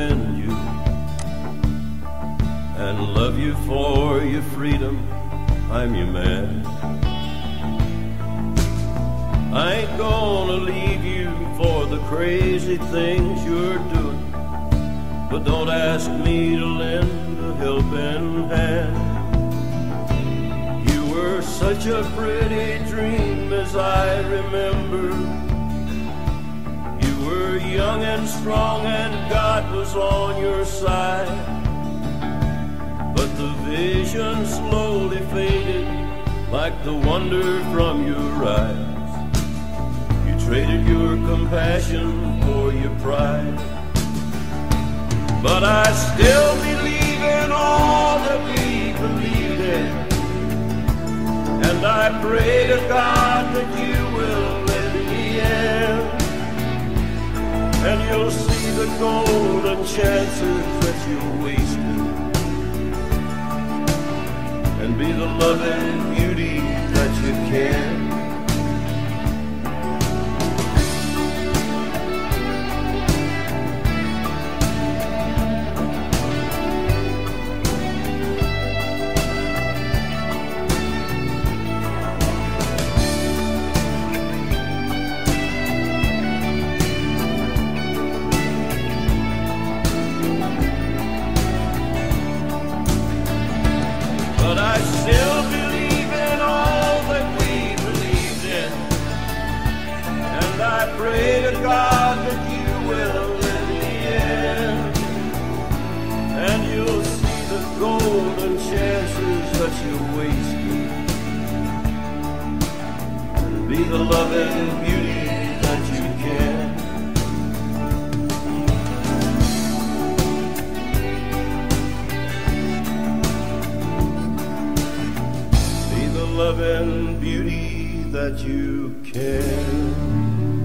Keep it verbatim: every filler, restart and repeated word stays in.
defend you and love you for your freedom. I'm your man. I ain't gonna leave you for the crazy things you're doing, but don't ask me to lend a helping hand. You were such a pretty dream as I remember. You were young and strong and God was on your side, but the vision slowly faded like the wonder from your eyes. Traded your compassion for your pride. But I still believe in all that we believed in, and I pray to God that you will let me in, and you'll see the golden chances that you wasted, and be the loving beauty that you can. But I still believe in all that we believed in, and I pray to God that you will let me in, and you'll see the golden chances that you wasted, and be the loving beauty that you can. Loving beauty that you can.